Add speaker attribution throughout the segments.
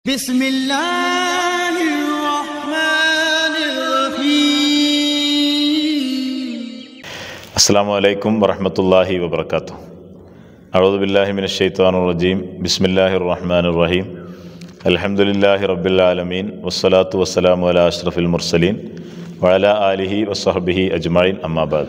Speaker 1: بسم الله الرحمن الرحيم.
Speaker 2: السلام عليكم ورحمة الله وبركاته. أعوذ بالله من الشيطان الرجيم. بسم الله الرحمن الرحيم. الحمد لله رب العالمين والصلاة والسلام على أشرف المرسلين وعلى آله وصحبه أجمعين أما بعد.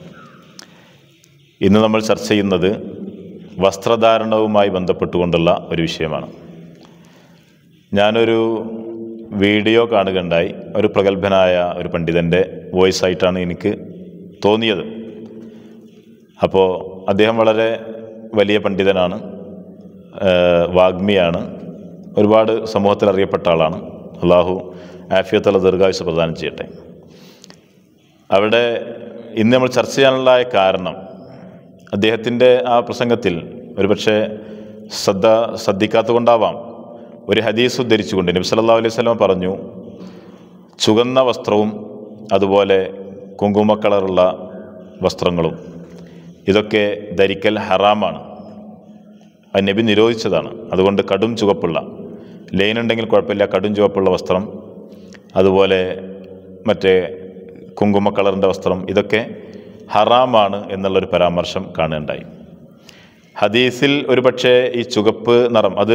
Speaker 2: ഇന്ന് നമ്മൾ ചർച്ച ചെയ്യുന്നത് വസ്ത്രധാരണവുമായി ബന്ധപ്പെട്ടുകൊണ്ടുള്ള ഒരു വിഷയമാണ്. ഞാനൊരു വീഡിയോ കാണുകയുണ്ടായി. ഒരു പ്രഗത്ഭനായ ഒരു പണ്ഡിതൻ്റെ വോയിസ് ആയിട്ടാണ് എനിക്ക് തോന്നിയത്. അപ്പോൾ അദ്ദേഹം വളരെ വലിയ പണ്ഡിതനാണ്, വാഗ്മിയാണ്, ഒരുപാട് സമൂഹത്തിൽ അറിയപ്പെട്ട ആളാണ്. അള്ളാഹു ആഫിയത്തുള്ള ദീർഘായുസ്സ് പ്രദാനം ചെയ്യട്ടെ. അവിടെ ഇന്ന് നമ്മൾ ചർച്ച ചെയ്യാനുള്ള കാരണം, അദ്ദേഹത്തിൻ്റെ ആ പ്രസംഗത്തിൽ ഒരുപക്ഷെ ശ്രദ്ധിക്കാത്തത് കൊണ്ടാവാം, ഒരു ഹദീസ് ഉദ്ധരിച്ചുകൊണ്ട് നബി സല്ലല്ലാഹു അലൈഹി വസല്ലം പറഞ്ഞു, ചുവന്ന വസ്ത്രവും അതുപോലെ കുങ്കുമ കളറുള്ള വസ്ത്രങ്ങളും ഇതൊക്കെ ധരിക്കൽ ഹറാമാണ്. അത് നബി നിരോധിച്ചതാണ്. അതുകൊണ്ട് കടും ചുവപ്പുള്ള, ലൈൻ ഉണ്ടെങ്കിൽ കുഴപ്പമില്ല, കടും ചുവപ്പുള്ള വസ്ത്രം, അതുപോലെ മറ്റേ കുങ്കുമ കളറിൻ്റെ വസ്ത്രം, ഇതൊക്കെ ഹറാമാണ് എന്നുള്ളൊരു പരാമർശം കാണുകയുണ്ടായി. ഹദീസിൽ ഒരുപക്ഷെ ഈ ചുവപ്പ് നിറം അത്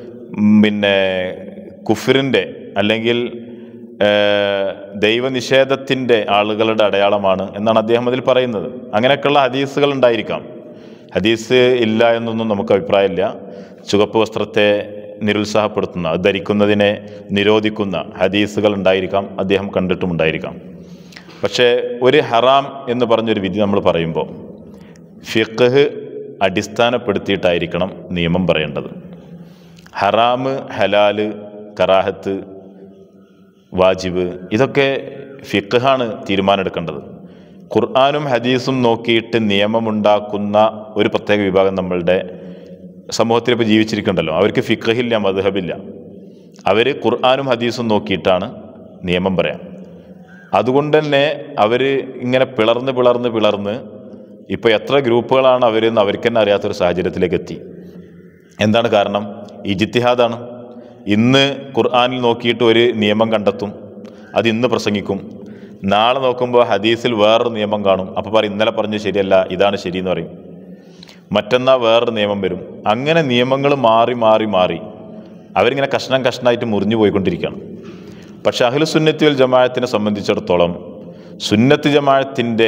Speaker 2: കുഫറിൻ്റെ അല്ലെങ്കിൽ ദൈവനിഷേധത്തിൻ്റെ ആളുകളുടെ അടയാളമാണ് എന്നാണ് അദ്ദേഹം അതിൽ പറയുന്നത്. അങ്ങനെയൊക്കെയുള്ള ഹദീസുകൾ ഉണ്ടായിരിക്കാം. ഹദീസ് ഇല്ല എന്നൊന്നും നമുക്ക് അഭിപ്രായമില്ല. ചുവപ്പ് വസ്ത്രത്തെ നിരുത്സാഹപ്പെടുത്തുന്ന, അത് ധരിക്കുന്നതിനെ നിരോധിക്കുന്ന ഹദീസുകൾ ഉണ്ടായിരിക്കാം, അദ്ദേഹം കണ്ടിട്ടുമുണ്ടായിരിക്കാം. പക്ഷേ ഒരു ഹറാം എന്ന് പറഞ്ഞൊരു വിധി നമ്മൾ പറയുമ്പോൾ ഫിഖ്ഹ് അടിസ്ഥാനപ്പെടുത്തിയിട്ടായിരിക്കണം നിയമം പറയേണ്ടത്. ഹറാമ്, ഹലാല്, കറാഹത്ത്, വാജിബ്, ഇതൊക്കെ ഫിഖ്ഹാണ് തീരുമാനമെടുക്കേണ്ടത്. ഖുർആനും ഹദീസും നോക്കിയിട്ട് നിയമമുണ്ടാക്കുന്ന ഒരു പ്രത്യേക വിഭാഗം നമ്മളുടെ സമൂഹത്തിൽ ഇപ്പോൾ ജീവിച്ചിരിക്കുന്നുണ്ടല്ലോ. അവർക്ക് ഫിഖ്ഹില്ല, മദ്ഹബില്ല. അവർ ഖുർആനും ഹദീസും നോക്കിയിട്ടാണ് നിയമം പറയാം. അതുകൊണ്ട് തന്നെ അവർ ഇങ്ങനെ പിളർന്ന് ഇപ്പോൾ എത്ര ഗ്രൂപ്പുകളാണ് അവരെന്ന് അവർക്ക് തന്നെ അറിയാത്തൊരു സാഹചര്യത്തിലേക്ക് എത്തി. എന്താണ് കാരണം? ഇജ്തിഹാദാണ്. ഇന്ന് ഖുർആനിൽ നോക്കിയിട്ട് ഒരു നിയമം കണ്ടെത്തും, അത് ഇന്ന് പ്രസംഗിക്കും. നാളെ നോക്കുമ്പോൾ ഹദീസിൽ വേറൊരു നിയമം കാണും, അപ്പോൾ പറയും ഇന്നലെ പറഞ്ഞ് ശരിയല്ല, ഇതാണ് ശരിയെന്ന് പറയും. മറ്റന്നാൾ വേറൊരു നിയമം വരും. അങ്ങനെ നിയമങ്ങൾ മാറി അവരിങ്ങനെ കഷ്ണമായിട്ട് മുറിഞ്ഞു പോയിക്കൊണ്ടിരിക്കുകയാണ്. പക്ഷെ അഹ്ലു സുന്നത്തി വൽ ജമാഅത്തിനെ സംബന്ധിച്ചിടത്തോളം സുന്നത്ത് ജമാഅത്തിൻ്റെ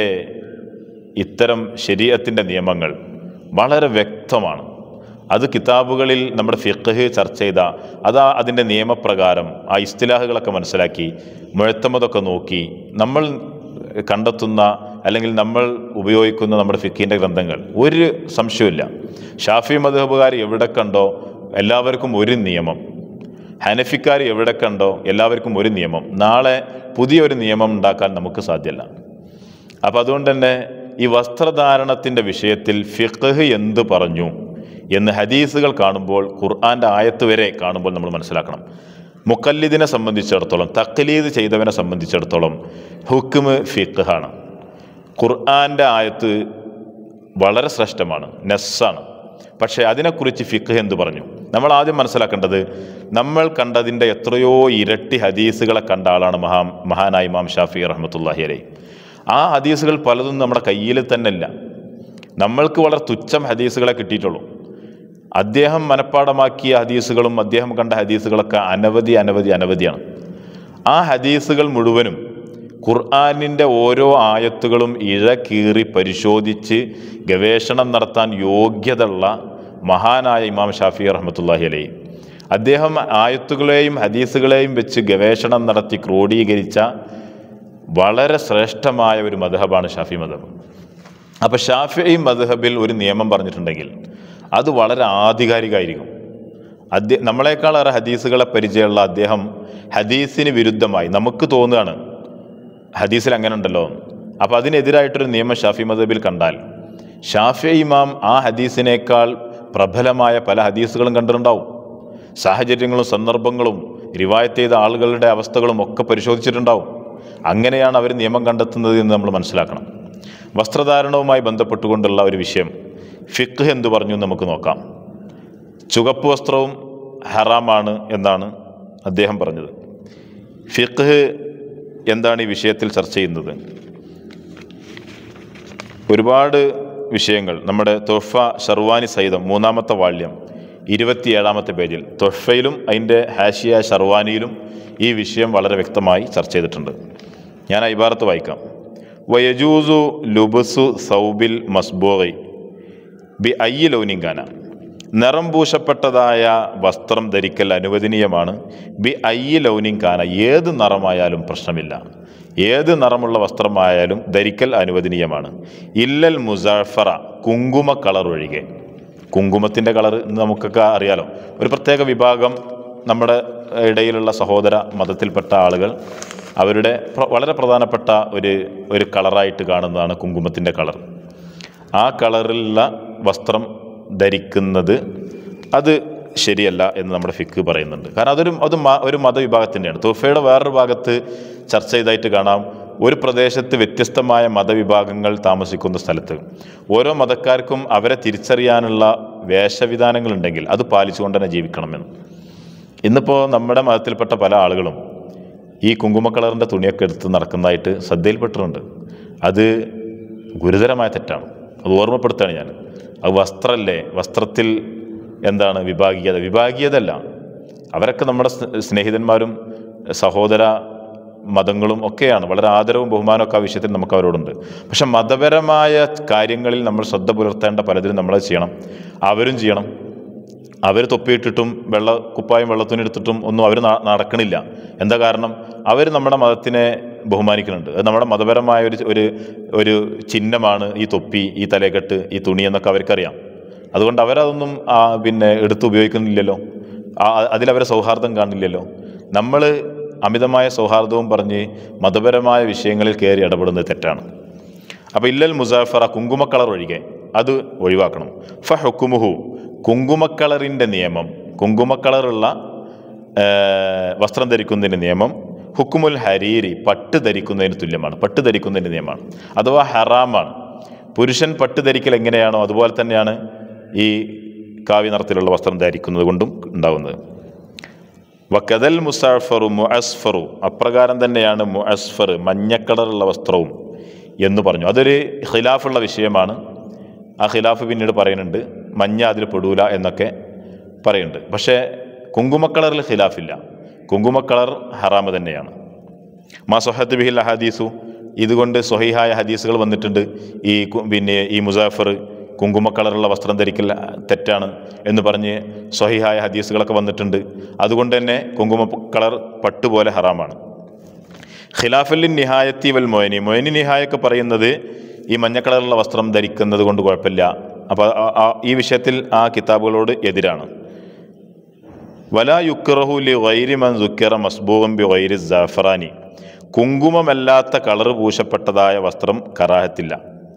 Speaker 2: ഇത്തരം ശരീഅത്തിൻ്റെ നിയമങ്ങൾ വളരെ വ്യക്തമാണ്. അത് കിതാബുകളിൽ നമ്മുടെ ഫിഖ്ഹ് ചർച്ച ചെയ്ത അതിൻ്റെ നിയമപ്രകാരം ആ ഇസ്തിലാഹുകളൊക്കെ മനസ്സിലാക്കി മുഅ്തമദൊക്കെ നോക്കി നമ്മൾ കണ്ടെത്തുന്ന അല്ലെങ്കിൽ നമ്മൾ ഉപയോഗിക്കുന്ന നമ്മുടെ ഫിഖ്ഹിൻ്റെ ഗ്രന്ഥങ്ങൾ ഒരു സംശയമില്ല. ഷാഫി മദ്ഹബുകാർ എവിടെ കണ്ടോ എല്ലാവർക്കും ഒരു നിയമം, ഹനഫിക്കാർ എവിടെ കണ്ടോ എല്ലാവർക്കും ഒരു നിയമം. നാളെ പുതിയൊരു നിയമം ഉണ്ടാക്കാൻ നമുക്ക് സാധ്യമല്ല. അപ്പം അതുകൊണ്ട് തന്നെ ഈ വസ്ത്രധാരണത്തിൻ്റെ വിഷയത്തിൽ ഫിഖ്ഹ് എന്ത് പറഞ്ഞു എന്ന് ഹദീസുകൾ കാണുമ്പോൾ, ഖുർആൻ്റെ ആയത്ത് വരെ കാണുമ്പോൾ നമ്മൾ മനസ്സിലാക്കണം. മുഖല്ലിദിനെ സംബന്ധിച്ചിടത്തോളം, തഖ്ലീദ് ചെയ്തവനെ സംബന്ധിച്ചിടത്തോളം ഹുക്മ് ഫിഖ്ഹാണ്. ഖുർആൻ്റെ ആയത്ത് വളരെ ശ്രേഷ്ഠമാണ്, നസ്സാണ്. പക്ഷേ അതിനെക്കുറിച്ച് ഫിഖ്ഹ് എന്ത് പറഞ്ഞു? നമ്മൾ ആദ്യം മനസ്സിലാക്കേണ്ടത്, നമ്മൾ കണ്ടതിൻ്റെ എത്രയോ ഇരട്ടി ഹദീസുകളെ കണ്ട ആളാണ് മഹാനായ ഇമാം ഷാഫി റഹ്മത്തുള്ളാഹി അലൈഹി. ആ ഹദീസുകൾ പലതും നമ്മുടെ കയ്യിൽ തന്നെ ഇല്ല. നമ്മൾക്ക് വളരെ തുച്ഛം ഹദീസുകളെ കിട്ടിയിട്ടുള്ളൂ. അദ്ദേഹം മനഃപ്പാടമാക്കിയ ഹദീസുകളും അദ്ദേഹം കണ്ട ഹദീസുകളൊക്കെ അനവധിയാണ്. ആ ഹദീസുകൾ മുഴുവനും ഖുർആനിൻ്റെ ഓരോ ആയത്തുകളും ഇഴകീറി പരിശോധിച്ച് ഗവേഷണം നടത്താൻ യോഗ്യതയുള്ള മഹാനായ ഇമാം ഷാഫി റഹ്മത്തുള്ളാഹി അലൈഹി. അദ്ദേഹം ആയത്തുകളെയും ഹദീസുകളെയും വെച്ച് ഗവേഷണം നടത്തി ക്രോഡീകരിച്ച വളരെ ശ്രേഷ്ഠമായ ഒരു മദ്ഹബാണ് ഷാഫി മദ്ഹബ്. അപ്പോൾ ഷാഫി മദ്ഹബിൽ ഒരു നിയമം പറഞ്ഞിട്ടുണ്ടെങ്കിൽ അത് വളരെ ആധികാരികമായിരിക്കും. നമ്മളെക്കാളേറെ ഹദീസുകളെ പരിചയമുള്ള അദ്ദേഹം ഹദീസിന് വിരുദ്ധമായി നമുക്ക് തോന്നുകയാണ് ഹദീസിൽ അങ്ങനെ ഉണ്ടല്ലോ, അപ്പോൾ അതിനെതിരായിട്ടൊരു നിയമം ഷാഫി മദ്ഹബിൽ കണ്ടാൽ ഷാഫി ഇമാം ആ ഹദീസിനേക്കാൾ പ്രബലമായ പല ഹദീസുകളും കണ്ടിട്ടുണ്ടാവും. സാഹചര്യങ്ങളും സന്ദർഭങ്ങളും റിവായത്ത് ചെയ്ത ആളുകളുടെ അവസ്ഥകളും ഒക്കെ പരിശോധിച്ചിട്ടുണ്ടാവും. അങ്ങനെയാണ് അവർ നിയമം കണ്ടെത്തുന്നത് എന്ന് നമ്മൾ മനസ്സിലാക്കണം. വസ്ത്രധാരണവുമായി ബന്ധപ്പെട്ടുകൊണ്ടുള്ള ഒരു വിഷയം ഫിഖ്ഹ് എന്തു പറഞ്ഞു നമുക്ക് നോക്കാം. ചുവപ്പ് വസ്ത്രവും ഹറാമാണ് എന്നാണ് അദ്ദേഹം പറഞ്ഞത്. ഫിഖ് എന്താണ് ഈ വിഷയത്തിൽ ചർച്ച ചെയ്യുന്നത്? ഒരുപാട് വിഷയങ്ങൾ നമ്മുടെ തുഹ്ഫ ഷർവാനി സഹിതം 3-ാമത്തെ വാള്യം 27-ാമത്തെ പേജിൽ തുഹ്ഫയിലും അതിൻ്റെ ഹാഷിയ ഷർവാനിയിലും ഈ വിഷയം വളരെ വ്യക്തമായി ചർച്ച ചെയ്തിട്ടുണ്ട്. ഞാൻ ആ ഇബാറത്ത് വായിക്കാം. വയജൂസു ലുബുസു സൗബിൽ മസ്ബൂഗി ബി അയ്യി ലൗനിങ്കാന, നിറം പൂശപ്പെട്ടതായ വസ്ത്രം ധരിക്കൽ അനുവദനീയമാണ്. ബി അയ്യി ലൗനിങ്കാന, ഏത് നിറമായാലും പ്രശ്നമില്ല, ഏത് നിറമുള്ള വസ്ത്രമായാലും ധരിക്കൽ അനുവദനീയമാണ്. ഇല്ലൽ മുസാഫറ, കുങ്കുമ കളർ ഒഴികെ. കുങ്കുമത്തിൻ്റെ കളർ ഇന്ന് നമുക്കൊക്കെ അറിയാലോ. ഒരു പ്രത്യേക വിഭാഗം നമ്മുടെ ഇടയിലുള്ള സഹോദര മതത്തിൽപ്പെട്ട ആളുകൾ അവരുടെ വളരെ പ്രധാനപ്പെട്ട ഒരു കളറായിട്ട് കാണുന്നതാണ് കുങ്കുമത്തിൻ്റെ കളർ. ആ കളറിലുള്ള വസ്ത്രം ധരിക്കുന്നത് അത് ശരിയല്ല എന്ന് നമ്മുടെ ഫിഖ് പറയുന്നുണ്ട്. കാരണം ഒരു മതവിഭാഗത്തിൻ്റെയാണ്. തുഹ്ഫയുടെ വേറൊരു ഭാഗത്ത് ചർച്ച ചെയ്തായിട്ട് കാണാം, ഒരു പ്രദേശത്ത് വ്യത്യസ്തമായ മതവിഭാഗങ്ങൾ താമസിക്കുന്ന സ്ഥലത്ത് ഓരോ മതക്കാർക്കും അവരെ തിരിച്ചറിയാനുള്ള വേഷവിധാനങ്ങളുണ്ടെങ്കിൽ അത് പാലിച്ചുകൊണ്ട് തന്നെ ജീവിക്കണമെന്ന്. ഇന്നിപ്പോൾ നമ്മുടെ മതത്തിൽപ്പെട്ട പല ആളുകളും ഈ കുങ്കുമ കളറിൻ്റെ തുണിയൊക്കെ എടുത്ത് നടക്കുന്നതായിട്ട് ശ്രദ്ധയിൽപ്പെട്ടിട്ടുണ്ട്. അത് ഗുരുതരമായ തെറ്റാണ്. അത് ഓർമ്മപ്പെടുത്തുകയാണ് ഞാൻ. അത് വസ്ത്രമല്ലേ, വസ്ത്രത്തിൽ എന്താണ് വിഭാഗീയതല്ല. അവരൊക്കെ നമ്മുടെ സ്നേഹിതന്മാരും സഹോദര മതങ്ങളും ഒക്കെയാണ്. വളരെ ആദരവും ബഹുമാനമൊക്കെ ആ വിഷയത്തിൽ നമുക്ക് അവരോടുണ്ട്. പക്ഷെ മതപരമായ കാര്യങ്ങളിൽ നമ്മൾ ശ്രദ്ധ പുലർത്തേണ്ട പലതിനും നമ്മളത് ചെയ്യണം, അവരും ചെയ്യണം. അവർ തൊപ്പിയിട്ടിട്ടും കുപ്പായും വെള്ളത്തുണി എടുത്തിട്ടും ഒന്നും അവർ നടക്കണില്ല. എന്താ കാരണം? അവർ നമ്മുടെ മതത്തിനെ ബഹുമാനിക്കുന്നുണ്ട്. അത് നമ്മുടെ മതപരമായ ഒരു ചിഹ്നമാണ് ഈ തൊപ്പി, ഈ തലക്കെട്ട്, ഈ തുണി എന്നൊക്കെ അവർക്കറിയാം. അതുകൊണ്ട് അവരതൊന്നും എടുത്ത് ഉപയോഗിക്കുന്നില്ലല്ലോ, അതിലവരെ സൗഹാർദ്ദം കാണില്ലല്ലോ. നമ്മൾ അമിതമായ സൗഹാർദ്ദവും പറഞ്ഞ് മതപരമായ വിഷയങ്ങളിൽ കയറി ഇടപെടുന്നത് തെറ്റാണ്. അപ്പോൾ ഇല്ലൽ മുസാഫറ, കുങ്കുമ കളർ ഒഴികെ അത് ഒഴിവാക്കണം. ഫ ഹുക്കുമുഹു, കുങ്കുമക്കളറിൻ്റെ നിയമം, കുങ്കുമക്കളറുള്ള വസ്ത്രം ധരിക്കുന്നതിൻ്റെ നിയമം ഹുക്കുമുൽ ഹരീരി, പട്ട് ധരിക്കുന്നതിന് തുല്യമാണ്. പട്ട് ധരിക്കുന്നതിൻ്റെ നിയമമാണ്, അഥവാ ഹറാമാണ്. പുരുഷൻ പട്ട് ധരിക്കൽ എങ്ങനെയാണോ അതുപോലെ തന്നെയാണ് ഈ കാവ്യ നിറത്തിലുള്ള വസ്ത്രം ധരിക്കുന്നത് കൊണ്ടും ഉണ്ടാകുന്നത്. വക്കദൽ മുസാഫറു മുഅസ്ഫറു, അപ്രകാരം തന്നെയാണ് മുഅസ്ഫർ, മഞ്ഞക്കളറുള്ള വസ്ത്രവും എന്ന് പറഞ്ഞു. അതൊരു ഖിലാഫുള്ള വിഷയമാണ്. ആ ഖിലാഫ് പിന്നീട് പറയുന്നുണ്ട്, മഞ്ഞ അതിൽ പെടൂല എന്നൊക്കെ പറയുന്നുണ്ട്. പക്ഷേ കുങ്കുമക്കളറിൽ ഖിലാഫില്ല, കുങ്കുമക്കളർ ഹറാമ് തന്നെയാണ്. മാ സ്വഹത്ത് ബിഹിൽ ഹദീസു, ഇതുകൊണ്ട് സ്വഹീഹായ ഹദീസുകൾ വന്നിട്ടുണ്ട്. ഈ മുസാഫർ കുങ്കുമക്കളറുള്ള വസ്ത്രം ധരിക്കൽ തെറ്റാണ് എന്ന് പറഞ്ഞ് സ്വഹീഹായ ഹദീസുകളൊക്കെ വന്നിട്ടുണ്ട്. അതുകൊണ്ട് തന്നെ കുങ്കുമ കളർ പട്ടുപോലെ ഹറാമാണ്. ഖിലാഫുൽ നിഹായത്തി വൽ മൊയ്നി നിഹായൊക്കെ പറയുന്നത് ഈ മഞ്ഞ കളറുള്ള വസ്ത്രം ധരിക്കുന്നത് കൊണ്ട് കുഴപ്പമില്ല. അപ്പോൾ ഈ വിഷയത്തിൽ ആ കിതാബുകളോട് എതിരാണ്. വലാ യുക്റഹു ലി ഗൈരി മൻ സുക്കിറ മസ്ബൂഗൻ ബി ഗൈരി ജാഫറാനി, കുങ്കുമമല്ലാത്ത കളർ പൂശപ്പെട്ടതായ വസ്ത്രം കറാഹത്തില്ല.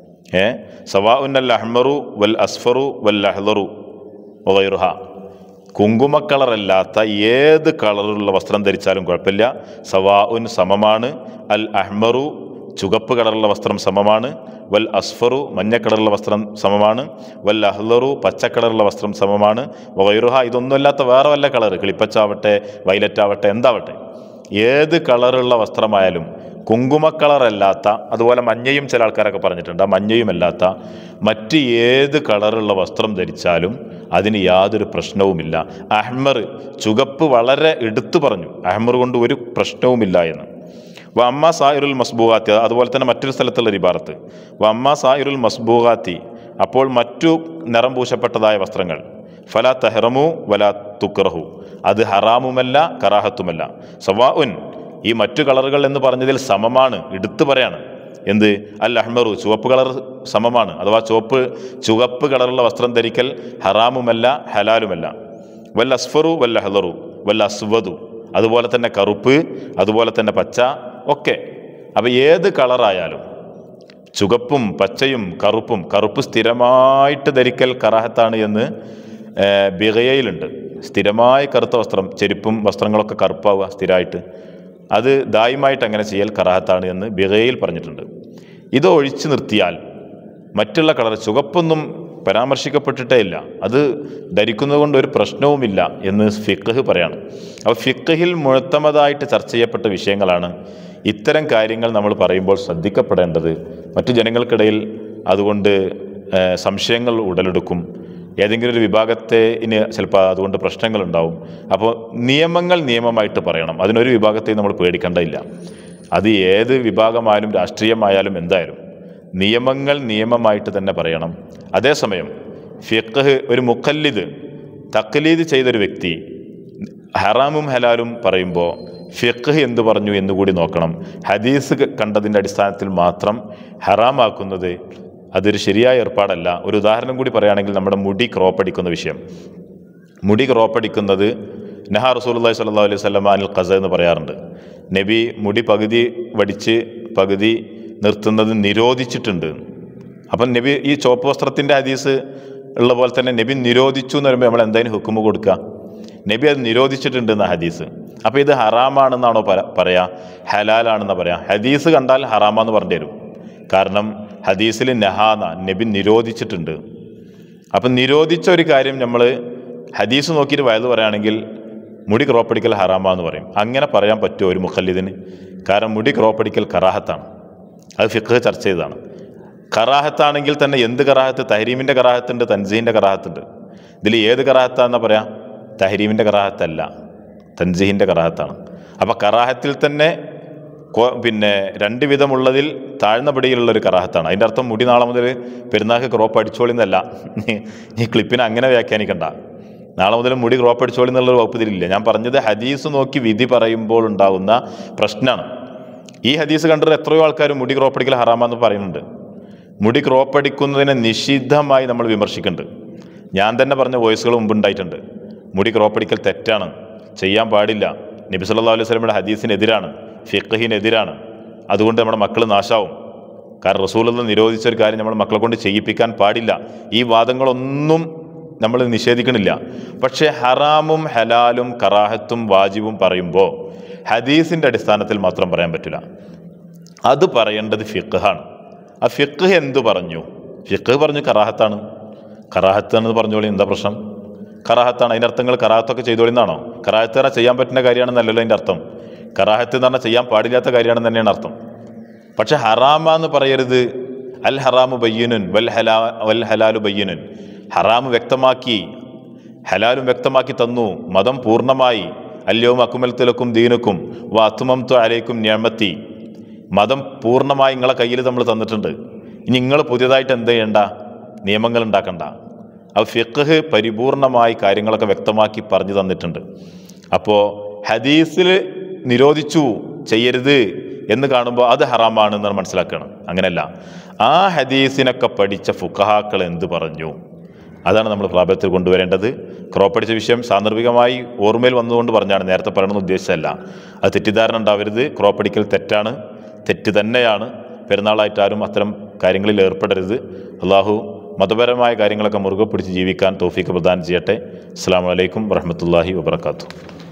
Speaker 2: സവാഉൻ അൽ അഹ്മറു വൽ അസ്ഫറു വൽ അഹ്ളറു വഗൈറുഹ, കുങ്കുമക്കളറല്ലാത്ത ഏത് കളറുള്ള വസ്ത്രം ധരിച്ചാലും കുഴപ്പമില്ല. സവാഉൻ സമമാണ്, അൽ അഹ്മറു ചുവപ്പ് കളറുള്ള വസ്ത്രം സമമാണ്, വൽ അസ്ഫറു മഞ്ഞക്കളറുള്ള വസ്ത്രം സമമാണ്, വൽ അഹ്ളറു പച്ചക്കളറുള്ള വസ്ത്രം സമമാണ്, വഗൈറുഹ ഇതൊന്നുമല്ലാത്ത വേറെ വല്ല കളർ, കിളിപ്പച്ചാവട്ടെ വൈലറ്റ് ആവട്ടെ എന്താവട്ടെ, ഏത് കളറുള്ള വസ്ത്രമായാലും കുങ്കുമക്കളറല്ലാത്ത, അതുപോലെ മഞ്ഞയും ചില ആൾക്കാരൊക്കെ പറഞ്ഞിട്ടുണ്ട്, ആ മഞ്ഞയുമല്ലാത്ത മറ്റ് ഏത് കളറുള്ള വസ്ത്രം ധരിച്ചാലും അതിന് യാതൊരു പ്രശ്നവുമില്ല. അഹ്മർ ചുവപ്പ് വളരെ എടുത്തു പറഞ്ഞു, അഹ്മർ കൊണ്ട് ഒരു പ്രശ്നവുമില്ല എന്ന്. വമ്മ സായിറുൽ മസ്ബൂഗാത്തി, അതുപോലെ തന്നെ മറ്റൊരു സ്ഥലത്തുള്ള ഇബാറത്ത് വമ്മ സായിറുൽ മസ്ബൂഗാത്തി, അപ്പോൾ മറ്റു നിറം പൂശപ്പെട്ടതായ വസ്ത്രങ്ങൾ ഫലാ തഹ്റമു വലാ തുക്റഹു, അത് ഹറാമുമല്ല കറാഹത്തുമല്ല. സവാഉൻ, ഈ മറ്റു കളറുകൾ എന്ന് പറഞ്ഞതിൽ സമമാണ്, എടുത്തു പറയാണ്. എന്ത്? അൽ അഹ്മറു ചുവപ്പ് കളർ സമമാണ്, അഥവാ ചുവപ്പ് കളറുള്ള വസ്ത്രം ധരിക്കൽ ഹറാമുമല്ല ഹലാലുമല്ല. വൽ അസ്ഫറു വൽ അഹ്ളറു വൽ അസ്വദു, അതുപോലെ തന്നെ കറുപ്പ്, അതുപോലെ തന്നെ പച്ച ഒക്കെ. അപ്പോൾ ഏത് കളറായാലും ചുവപ്പും പച്ചയും കറുപ്പും, കറുപ്പ് സ്ഥിരമായിട്ട് ധരിക്കൽ കറാഹത്താണ് എന്ന് ബിഗയയിലുണ്ട്. സ്ഥിരമായി കറുത്ത വസ്ത്രം, ചെരുപ്പും വസ്ത്രങ്ങളൊക്കെ കറുപ്പാവുക സ്ഥിരമായിട്ട്, അത് ദായിമായിട്ട് അങ്ങനെ ചെയ്യൽ കറാഹത്താണ് എന്ന് ബിഗയയിൽ പറഞ്ഞിട്ടുണ്ട്. ഇത് ഒഴിച്ചു നിർത്തിയാൽ മറ്റുള്ള കളർ, ചുവപ്പൊന്നും പരാമർശിക്കപ്പെട്ടിട്ടേ ഇല്ല. അത് ധരിക്കുന്നത് കൊണ്ട് ഒരു പ്രശ്നവുമില്ല എന്ന് ഫിഖ്ഹ് പറയാണ്. അപ്പോൾ ഫിഖ്ഹിൽ മുഅ്തമദായിട്ട് ചർച്ച ചെയ്യപ്പെട്ട വിഷയങ്ങളാണ് ഇത്തരം കാര്യങ്ങൾ നമ്മൾ പറയുമ്പോൾ ശ്രദ്ധിക്കപ്പെടേണ്ടത്. മറ്റു ജനങ്ങൾക്കിടയിൽ അതുകൊണ്ട് സംശയങ്ങൾ ഉടലെടുക്കും. ഏതെങ്കിലും ഒരു വിഭാഗത്തെ ചിലപ്പോൾ അതുകൊണ്ട് പ്രശ്നങ്ങളുണ്ടാവും. അപ്പോൾ നിയമങ്ങൾ നിയമമായിട്ട് പറയണം. അതിനൊരു വിഭാഗത്തെയും നമ്മൾ പേടിക്കേണ്ടതില്ല. അത് ഏത് വിഭാഗമായാലും രാഷ്ട്രീയമായാലും എന്തായാലും നിയമങ്ങൾ നിയമമായിട്ട് തന്നെ പറയണം. അതേസമയം ഫിഖ്ഹ് ഒരു മുഖല്ലിദ് തഖ്ലീദ് ചെയ്തൊരു വ്യക്തി ഹറാമും ഹലാലും പറയുമ്പോൾ ഫിഖ്ഹ് എന്തു പറഞ്ഞു എന്നുകൂടി നോക്കണം. ഹദീസ് കണ്ടതിൻ്റെ അടിസ്ഥാനത്തിൽ മാത്രം ഹറാമാക്കുന്നത് അതൊരു ശരിയായ ഏർപ്പാടല്ല. ഒരു ഉദാഹരണം കൂടി പറയുകയാണെങ്കിൽ നമ്മുടെ മുടി ക്രോപ്പടിക്കുന്ന വിഷയം. മുടി ക്രോപ്പടിക്കുന്നത് നഹാ റസൂലുള്ളാഹി സ്വല്ലല്ലാഹു അലൈഹി വസല്ലം അനിൽ ഖസ എന്ന് പറയാറുണ്ട്. നബി മുടി പകുതി വടിച്ച് പകുതി നിർത്തുന്നത് നിരോധിച്ചിട്ടുണ്ട്. അപ്പം നബി ഈ ചുവപ്പ് വസ്ത്രത്തിൻ്റെ ഹദീസ് ഉള്ള പോലെ തന്നെ നബി നിരോധിച്ചു എന്ന് പറയുമ്പോൾ നമ്മൾ എന്തായാലും ഹുക്കുമ് കൊടുക്കുക? നബി അത് നിരോധിച്ചിട്ടുണ്ട് എന്ന ഹദീസ്. അപ്പോൾ ഇത് ഹറാമാണെന്നാണോ പറയാ, ഹലാലാണെന്നാ പറയാ? ഹദീസ് കണ്ടാൽ ഹറാമാന്ന് പറഞ്ഞു തരും. കാരണം ഹദീസിൽ നഹാന നബി നിരോധിച്ചിട്ടുണ്ട്. അപ്പം നിരോധിച്ച ഒരു കാര്യം നമ്മൾ ഹദീസ് നോക്കിയിട്ട് വയത് പറയുകയാണെങ്കിൽ മുടി ക്രോപ്പടിക്കൽ ഹറാമാന്ന് പറയും. അങ്ങനെ പറയാൻ പറ്റുമോ ഒരു മുഖല്ലിദിന്? കാരണം മുടി ക്രോപ്പടിക്കൽ കറാഹത്താണ്. അത് ഫിഖ്ഹ് ചർച്ച ചെയ്തതാണ്. കറാഹത്താണെങ്കിൽ തന്നെ എന്ത് കറാഹത്ത്? തഹരീമിൻ്റെ കറാഹത്തുണ്ട്, തൻസീഹിൻ്റെ കറാഹത്തുണ്ട്. ഇതിൽ ഏത് കറാഹത്താണെന്നാ പറയാം? തഹരീമിൻ്റെ കറാഹത്തല്ല, തൻസീഹിൻ്റെ കറാഹത്താണ്. അപ്പോൾ കറാഹത്തിൽ തന്നെ പിന്നെ രണ്ട് വിധമുള്ളതിൽ താഴ്ന്ന പടിയിലുള്ളൊരു കറാഹത്താണ്. അതിൻ്റെ അർത്ഥം മുടി നാളെ മുതൽ പെരുന്നാൾക്ക് ക്രോപ്പ് അടിച്ചോളിന്നല്ല. ഈ ക്ലിപ്പിനെ അങ്ങനെ വ്യാഖ്യാനിക്കണ്ട. നാളെ മുതൽ മുടി ക്രോപ്പ് അടിച്ചോളി എന്നുള്ളൊരു വകുപ്പ് ഇതിലില്ല. ഞാൻ പറഞ്ഞത് ഹദീസ് നോക്കി വിധി പറയുമ്പോൾ ഉണ്ടാകുന്ന പ്രശ്നമാണ്. ഈ ഹദീസ് കണ്ടിട്ട് എത്രയോ ആൾക്കാർ മുടി ക്രോപ്പടിക്കൽ ഹറാമാന്ന് പറയുന്നുണ്ട്. മുടി ക്രോപ്പടിക്കുന്നതിനെ നിഷിദ്ധമായി നമ്മൾ വിമർശിക്കുന്നുണ്ട്. ഞാൻ തന്നെ പറഞ്ഞ വോയിസുകൾ മുമ്പ് ഉണ്ടായിട്ടുണ്ട്. മുടി ക്രോപ്പടിക്കൽ തെറ്റാണ്, ചെയ്യാൻ പാടില്ല, നബി സല്ലല്ലാഹു അലൈഹി വസല്ലമയുടെ ഹദീസിനെതിരാണ്, ഫിഖ്ഹിനെതിരാണ്, അതുകൊണ്ട് നമ്മുടെ മക്കൾ നാശാവും. കാരണം റസൂലുള്ളാഹി നിരോധിച്ച ഒരു കാര്യം നമ്മുടെ മക്കളെ കൊണ്ട് ചെയ്യിപ്പിക്കാൻ പാടില്ല. ഈ വാദങ്ങളൊന്നും നമ്മൾ നിഷേധിക്കണില്ല. പക്ഷേ ഹറാമും ഹലാലും കറാഹത്തും വാജിബും പറയുമ്പോൾ ഹദീസിൻ്റെ അടിസ്ഥാനത്തിൽ മാത്രം പറയാൻ പറ്റില്ല. അത് പറയേണ്ടത് ഫിഖ്ഹാണ്. ആ ഫിഖ്ഹ് എന്തു പറഞ്ഞു? ഫിഖ്ഹ് പറഞ്ഞു കറാഹത്താണ്. കറാഹത്താണെന്ന് പറഞ്ഞോളി, എന്താ പ്രശ്നം? കറാഹത്താണ്. അതിൻ്റെ അർത്ഥങ്ങൾ കറാഹത്തൊക്കെ ചെയ്തോളിന്നാണോ? കറാഹത്ത് പറഞ്ഞാൽ ചെയ്യാൻ പറ്റുന്ന കാര്യമാണെന്നല്ലല്ലോ അതിൻ്റെ അർത്ഥം. കറാഹത്ത് എന്ന് പറഞ്ഞാൽ ചെയ്യാൻ പാടില്ലാത്ത കാര്യമാണെന്ന് തന്നെയാണ് അർത്ഥം. പക്ഷെ ഹറാമാന്ന് പറയരുത്. അൽ ഹറാമു ബയ്യിനുൻ വൽ ഹലാലു ബയ്യിനുൻ. ഹറാമ് വ്യക്തമാക്കി, ഹലാലും വ്യക്തമാക്കി തന്നു. മതം പൂർണ്ണമായി. അല്യൗമ അക്മൽതു ലക്കും ദീനുക്കും വ അത്മംതു അലൈക്കും നിഅമതി. മതം പൂർണ്ണമായി നിങ്ങളെ കയ്യിൽ നമ്മൾ തന്നിട്ടുണ്ട്. ഇനി നിങ്ങൾ പുതിയതായിട്ട് എന്ത് ചെയ്യണ്ട? നിയമങ്ങൾ ഉണ്ടാക്കണ്ട. അത് ഫിഖ്ഹ് പരിപൂർണമായി കാര്യങ്ങളൊക്കെ വ്യക്തമാക്കി പറഞ്ഞു തന്നിട്ടുണ്ട്. അപ്പോൾ ഹദീസിൽ നിരോധിച്ചു ചെയ്യരുത് എന്ന് കാണുമ്പോൾ അത് ഹറാമാണ് എന്ന് മനസ്സിലാക്കണം. അങ്ങനെയല്ല, ആ ഹദീസിനൊക്കെ പഠിച്ച ഫുഖഹാക്കൾ എന്ത് പറഞ്ഞു അതാണ് നമ്മൾ പ്രാബല്യത്തിൽ കൊണ്ടുവരേണ്ടത്. ക്രോപ്പടിച്ച വിഷയം സാന്ദർഭികമായി ഓർമ്മയിൽ വന്നുകൊണ്ട് പറഞ്ഞാണ്, നേരത്തെ പറയണമെന്ന് ഉദ്ദേശിച്ചല്ല. അത് തെറ്റിദ്ധാരണ ഉണ്ടാവരുത്. ക്രോപ്പടിക്കൽ തെറ്റാണ്, തെറ്റ് തന്നെയാണ്. പെരുന്നാളായിട്ട് ആരും അത്തരം കാര്യങ്ങളിൽ ഏർപ്പെടരുത്. അള്ളാഹു മതപരമായ കാര്യങ്ങളൊക്കെ മുറുകെ പിടിച്ച് ജീവിക്കാൻ തൗഫീഖ് പ്രദാനം ചെയ്യട്ടെ. അസ്സലാമു അലൈക്കും വറഹ്മത്തുള്ളാഹി വബറകാതുഹു.